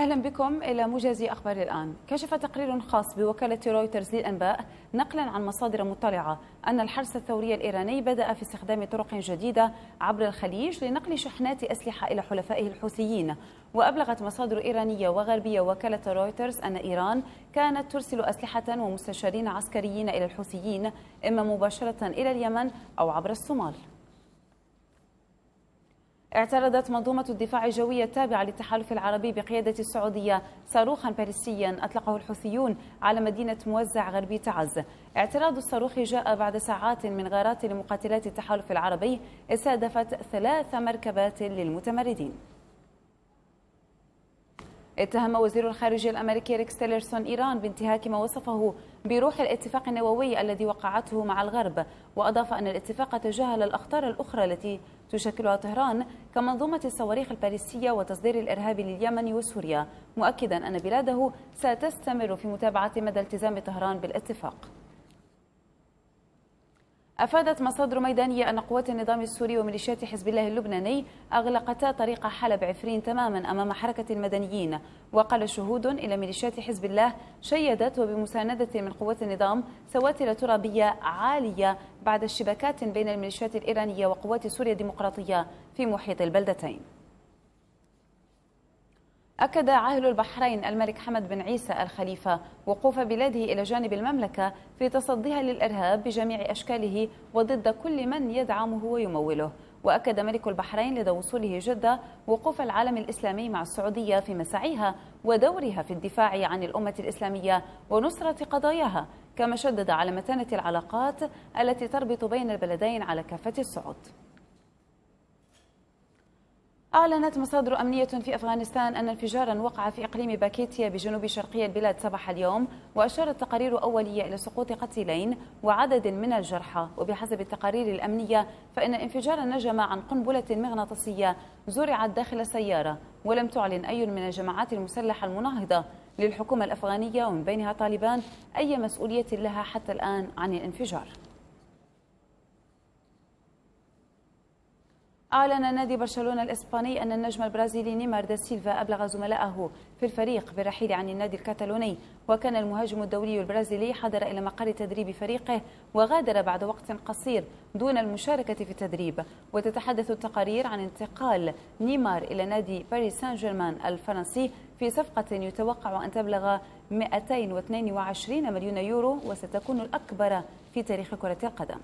أهلا بكم إلى موجز أخبار الآن. كشف تقرير خاص بوكالة رويترز للأنباء نقلا عن مصادر مطلعة أن الحرس الثوري الإيراني بدأ في استخدام طرق جديدة عبر الخليج لنقل شحنات أسلحة إلى حلفائه الحوثيين. وأبلغت مصادر إيرانية وغربية وكالة رويترز أن إيران كانت ترسل أسلحة ومستشارين عسكريين إلى الحوثيين إما مباشرة إلى اليمن أو عبر الصومال. اعترضت منظومة الدفاع الجوي التابعة للتحالف العربي بقيادة السعودية صاروخا باليستيا أطلقه الحوثيون على مدينة موزع غربي تعز. اعتراض الصاروخ جاء بعد ساعات من غارات لمقاتلات التحالف العربي استهدفت 3 مركبات للمتمردين. اتهم وزير الخارجية الأمريكي ريكس تيلرسون إيران بانتهاك ما وصفه بروح الاتفاق النووي الذي وقعته مع الغرب، وأضاف أن الاتفاق تجاهل الأخطار الأخرى التي تشكلها طهران كمنظومة الصواريخ الباليستية وتصدير الإرهاب لليمن وسوريا، مؤكدا أن بلاده ستستمر في متابعة مدى التزام طهران بالاتفاق. أفادت مصادر ميدانية أن قوات النظام السوري وميليشيات حزب الله اللبناني أغلقتا طريق حلب عفرين تماما أمام حركة المدنيين. وقال شهود إلى ميليشيات حزب الله شيدت وبمساندة من قوات النظام سواتر ترابية عالية بعد اشتباكات بين الميليشيات الإيرانية وقوات سوريا الديمقراطية في محيط البلدتين. أكد عاهل البحرين الملك حمد بن عيسى الخليفة وقوف بلاده إلى جانب المملكة في تصديها للإرهاب بجميع أشكاله وضد كل من يدعمه ويموله. وأكد ملك البحرين لدى وصوله جدة وقوف العالم الإسلامي مع السعودية في مساعيها ودورها في الدفاع عن الأمة الإسلامية ونصرة قضاياها، كما شدد على متانة العلاقات التي تربط بين البلدين على كافة الصعود. أعلنت مصادر أمنية في أفغانستان أن انفجارا وقع في إقليم باكيتيا بجنوب شرقي البلاد صباح اليوم، وأشارت تقارير أولية إلى سقوط قتيلين وعدد من الجرحى. وبحسب التقارير الأمنية فإن الانفجار نجم عن قنبلة مغناطيسية زرعت داخل سيارة، ولم تعلن أي من الجماعات المسلحة المناهضة للحكومة الأفغانية ومن بينها طالبان أي مسؤولية لها حتى الآن عن الانفجار. أعلن نادي برشلونة الإسباني أن النجم البرازيلي نيمار دا سيلفا أبلغ زملائه في الفريق بالرحيل عن النادي الكتالوني. وكان المهاجم الدولي البرازيلي حضر إلى مقر تدريب فريقه وغادر بعد وقت قصير دون المشاركة في التدريب. وتتحدث التقارير عن انتقال نيمار إلى نادي باريس سان جيرمان الفرنسي في صفقة يتوقع أن تبلغ 222 مليون يورو، وستكون الأكبر في تاريخ كرة القدم.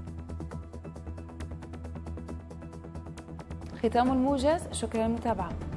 ختام الموجز، شكرا للمتابعة.